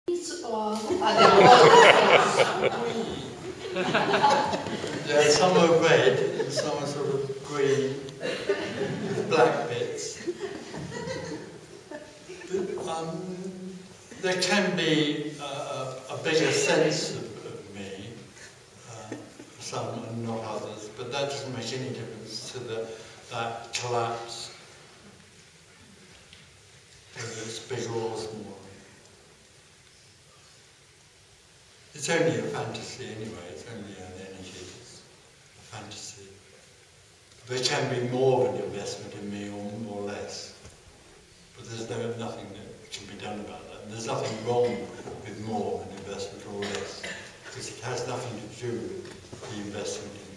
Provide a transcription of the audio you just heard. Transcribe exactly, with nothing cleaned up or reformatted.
Or are they all yeah, some are red and some are sort of green with black bits. But, um, there can be a, a, a bigger sense of, of me, uh, for some and not others, but that doesn't make any difference to the, that collapse, whether it's bigger or smaller. It's only a fantasy anyway, it's only an energy, it's a fantasy. There can be more of an investment in me or more or less, but there's no, nothing that can be done about that. And there's nothing wrong with more of an investment or less, because it has nothing to do with the investment